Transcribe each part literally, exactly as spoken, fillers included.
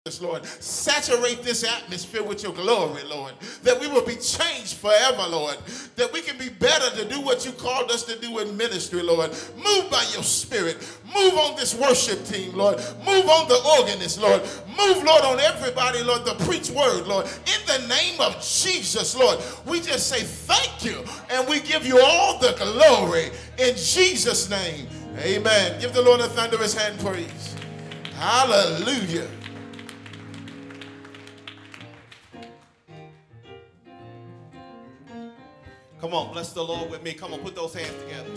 Lord, saturate this atmosphere with your glory, Lord, that we will be changed forever, Lord, that we can be better to do what you called us to do in ministry, Lord. Move by your spirit. Move on this worship team, Lord. Move on the organist, Lord. Move, Lord, on everybody, Lord, the preach word, Lord. In the name of Jesus, Lord, we just say thank you, and we give you all the glory in Jesus' name. Amen. Give the Lord a thunderous hand praise. Hallelujah. Come on, bless the Lord with me. Come on, put those hands together.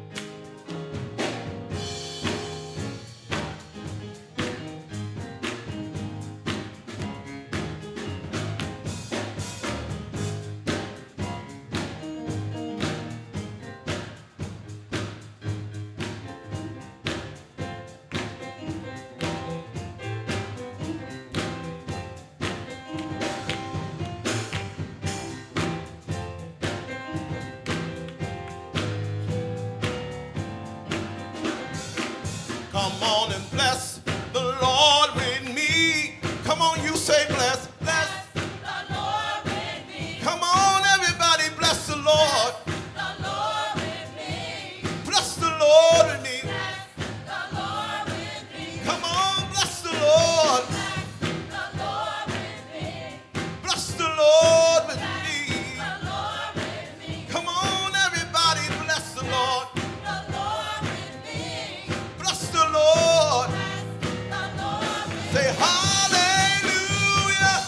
Come on and bless the Lord with me. Come on, you say bless. Bless the Lord with me. Come on, everybody, bless the Lord. The Lord with me. Bless the Lord with me. Bless the Lord with me. Come on, bless the Lord. Bless the Lord with me. Bless the Lord with me. The Lord with me. Come on, everybody, bless the Lord. The Lord with me. Bless the Lord. The Lord with me. Say hallelujah.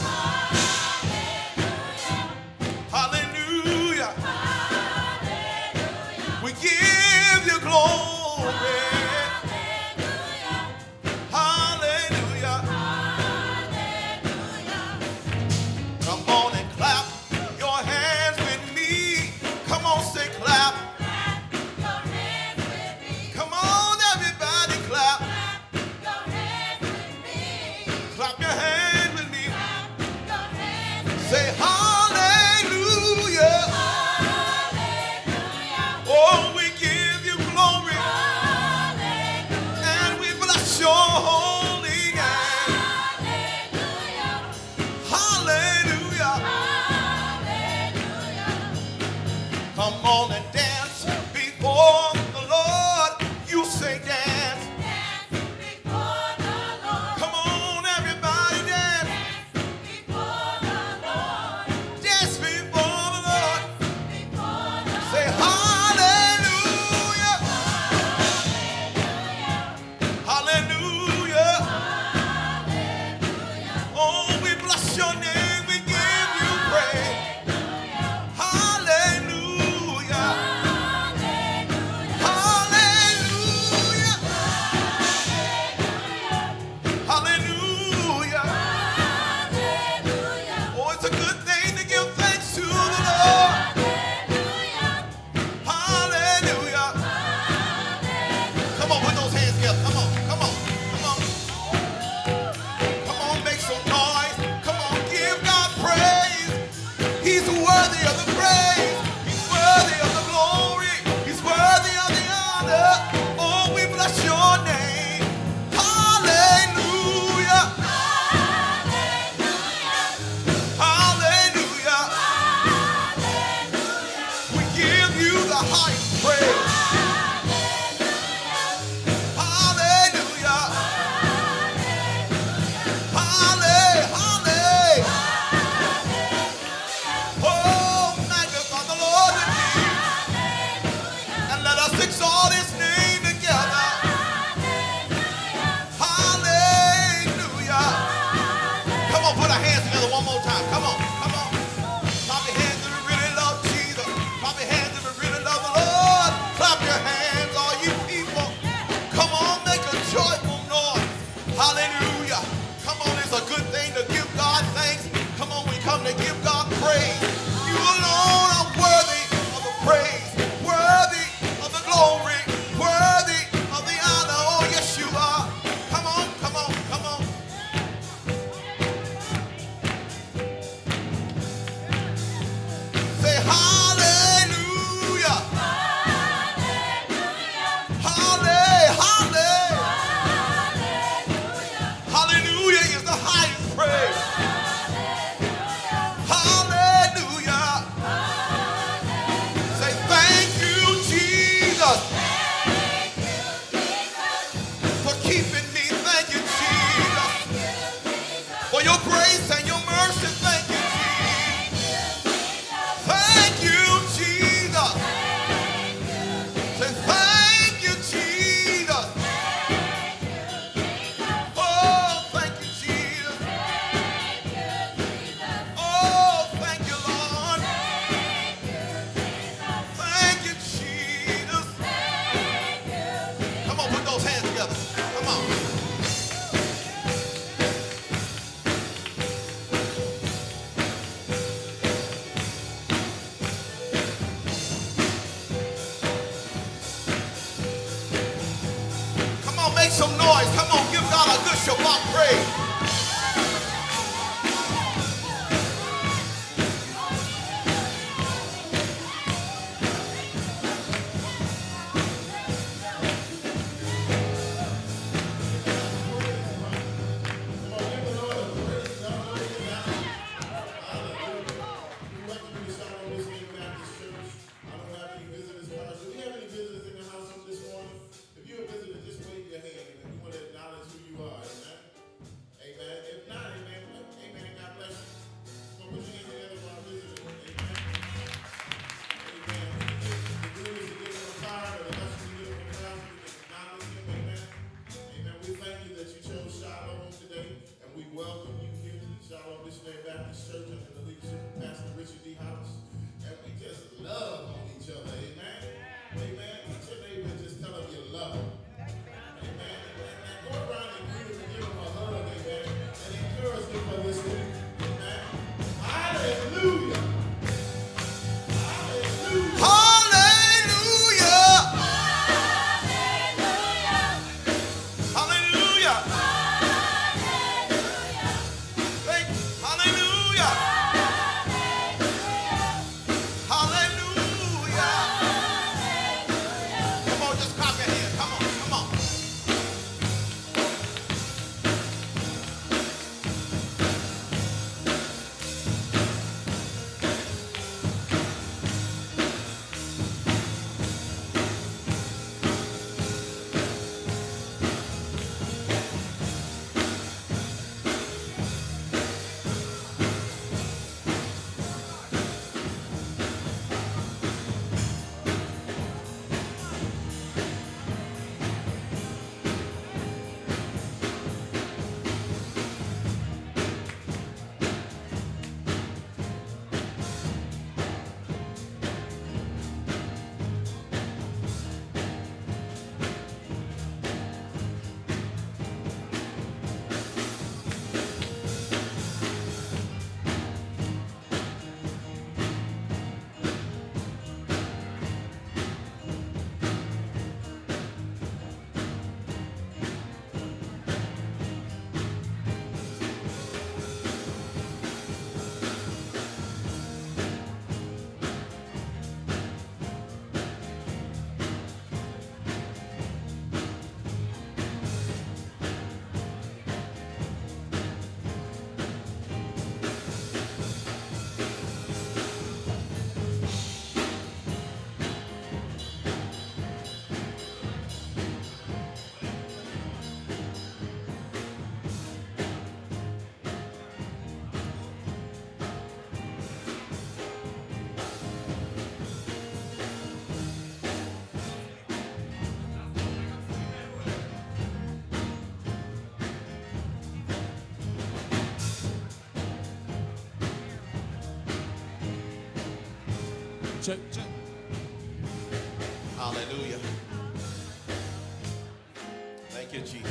Hallelujah. Hallelujah. Hallelujah. We give you glory. Hallelujah. Hallelujah. Hallelujah. Come on and clap your hands with me. Come on, say clap. Clap your hands with me. Come on, everybody, clap. Clap your hands with me. Clap your hands with me. Clap your hands with me. Say hallelujah. Hallelujah. Oh, we give you glory Hallelujah. and we bless your holy name. Hallelujah. Hallelujah. Hallelujah. Come on and dance before the Lord. You say dance. Dance before the Lord. Come on, everybody, dance. Dance before the Lord. Dance before the Lord. Before the Say hallelujah. Hallelujah. Oh, we bless your name. We give you praise. Hallelujah. Hallelujah. Hallelujah. Oh, it's a good thing to give thanks to the Lord. Hallelujah. Come on, put those hands together. Come on, come on, come on. Come on, make some noise. Come on, give grace and your mercy. Thank you, Jesus. Say thank you, Jesus. Oh, thank you, Jesus. Oh, thank you, Lord. Thank you, Jesus. Come on, put those hands together. Come on. Come on, make some noise. Come on, give God a good Shabbat praise. Welcome you here to the Shalom Missionary Baptist Church under the leadership of Pastor Richard D. House. And we just love on each other. Amen. Amen. Teach your neighbor and just tell them you love them. Amen. And go around and greet them and give them a hug. Amen. And encourage them for this week. Amen. Hallelujah. Hallelujah. Hallelujah. Hallelujah. Thank- Hallelujah. Hallelujah. Come on, just clap your hands. Come on, come on. Check, check. Hallelujah. Thank you, Jesus.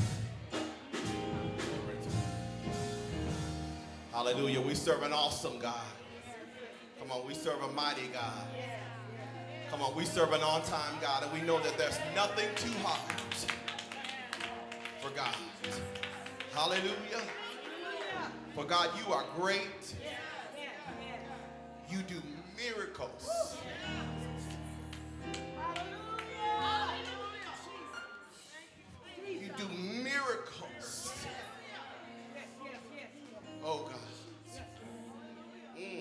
Hallelujah. We serve an awesome God. Come on, we serve a mighty God. Come on, we serve an on-time God, and we know that there's nothing too hard for God. Hallelujah. For God, you are great. You do miracles. You do miracles. Oh God. Mm.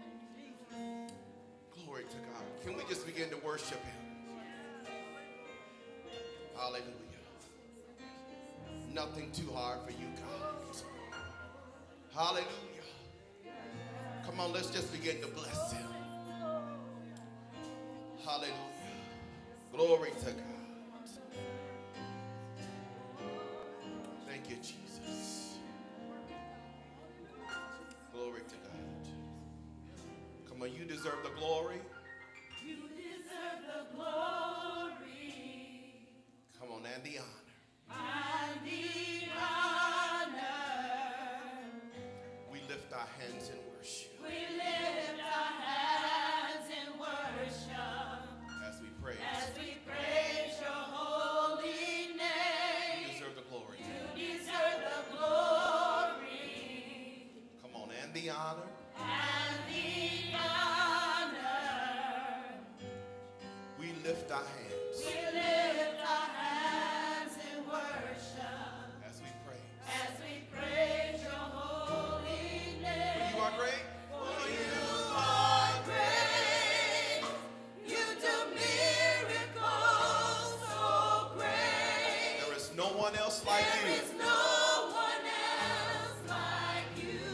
Glory to God. Can we just begin to worship Him? Hallelujah. Nothing too hard for you, God. Hallelujah. Come on, let's just begin to bless him. Hallelujah. Glory to God. Thank you, Jesus. Glory to God. Come on, you deserve the glory. You deserve the glory Come on, and the honor. and the honor. We lift our hands in worship We lift our hands in worship as we praise. as we praise your holy You name. deserve the glory. You deserve the glory Come on, and the honor. and the honor. We lift our hands We lift our hands in worship as we praise. as we praise your holy name. You are great. For you are great. You do miracles so great. There is no one else like There you. is no one else like you.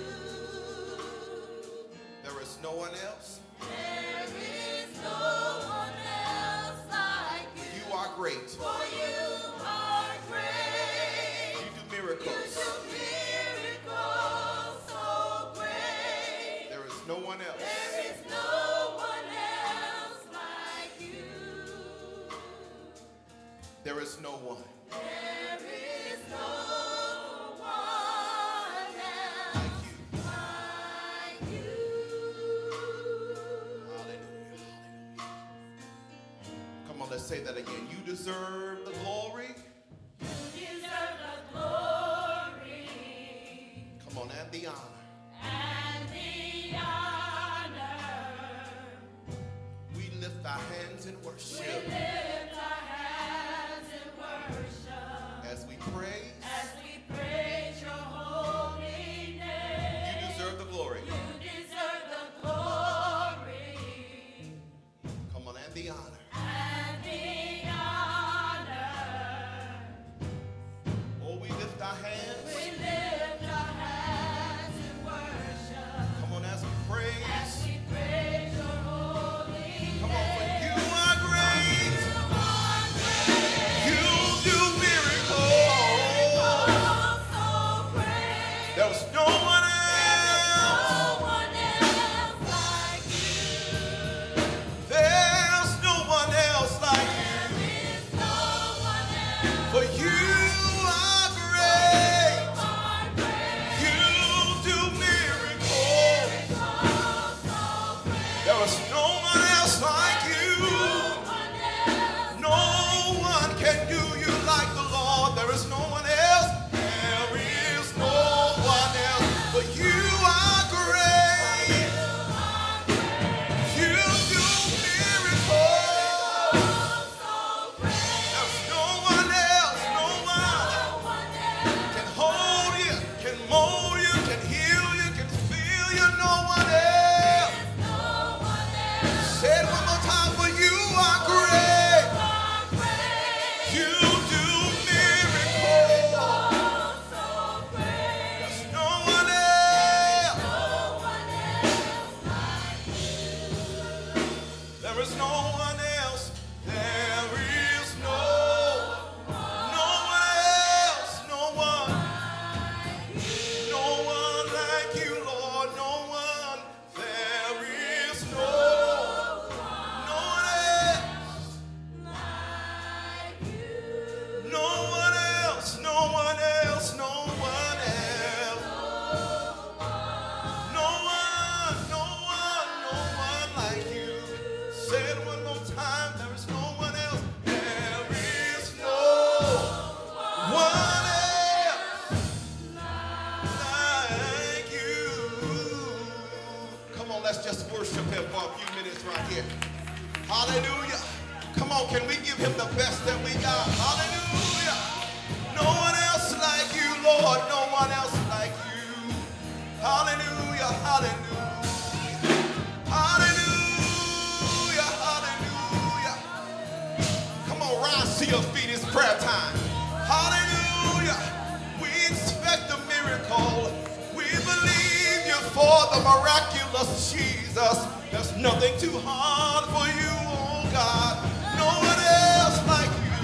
There is no one else. There is no one else like you. You are great. For you are great. You do You miracles. do miracles so great. There is no one else. There is no one else like you. There is no one There is no one else like you. like you. Hallelujah. Hallelujah. Come on, let's say that again. You deserve the glory. You deserve the glory Come on, and the honor. and the honor. We lift our hands in We worship lift our hands in worship as we praise. as we praise your holy name. You deserve the glory. You deserve the glory Come on, and the honor. and the honor. Oh, we lift our hands. We lift our hands in worship Come on, as we praise. as we praise your holy Come on, for name. you are great. You are great. You do miracles. Oh, so great. There's no one else. No one else like you. There's no one else like you. There is no one else. For you are great. You are great. You do miracles. Oh, so great. There is no one else like you. No one else. No one can do you like the Lord. There is no one else. There is no one else. But you are great. You do miracles. So great. There's no one else. No one No one else. can hold you, can mold you, can heal you, can feel you. No one else. No one else. Say it one more time. For you are great. Are great. You do miracles. Oh, so great. There's no one else. No one else like you. There is no one else. There is no, no one else. No one. No one like you, Lord. No one. There is no, no one else. Like you. No one else. No one else. No one else. No one. No one. No one like you. Say it one more time. There is no one else. There is no one else like you. Come on, let's just worship him for a few minutes right here. Hallelujah. Come on, can we give him the best that we got? Hallelujah. No one else like you, Lord. No one else like you. Hallelujah. Hallelujah. Hallelujah. Hallelujah. Come on, rise to your feet. It's prayer time. Hallelujah. We expect a miracle. We believe. for the miraculous Jesus. There's nothing too hard for you, oh God. No one else like you.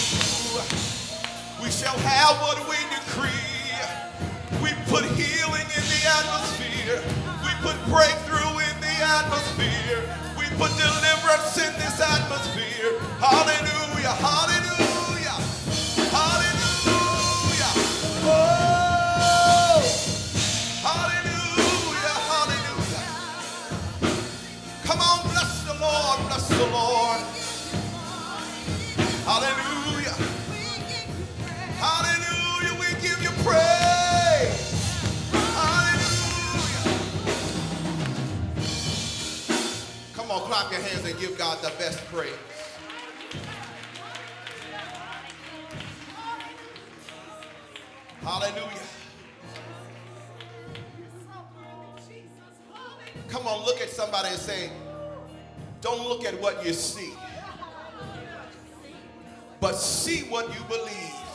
We shall have what we decree. We put healing in the atmosphere. We put breakthrough in the atmosphere. We put deliverance in this atmosphere. Hallelujah, hallelujah, hallelujah. Oh, hallelujah, hallelujah. Come on, bless the Lord, bless the Lord. Hallelujah. Hallelujah, we give you praise. Hallelujah. Come on, clap your hands and give God the best praise. Hallelujah. Come on, look at somebody and say, don't look at what you see, but see what you believe.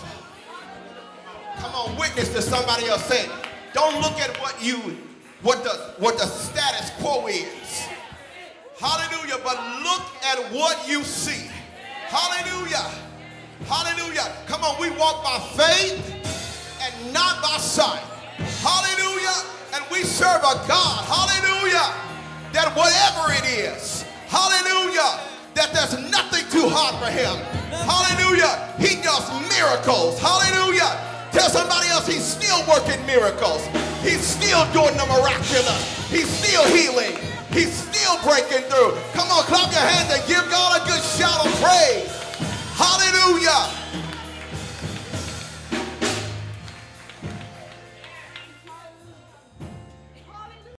Come on, witness to somebody else. Say, don't look at what you, what the, what the status quo is. Hallelujah. But look at what you see. Hallelujah. Hallelujah. Come on, we walk by faith and not by sight. Hallelujah. And we serve a God. Hallelujah. That whatever it is, hallelujah, that there's nothing too hard for him. Hallelujah. He does miracles. Hallelujah. Tell somebody else he's still working miracles. He's still doing the miraculous. He's still healing. He's still breaking through. Come on, clap your hands and give God a good shout of praise. Hallelujah.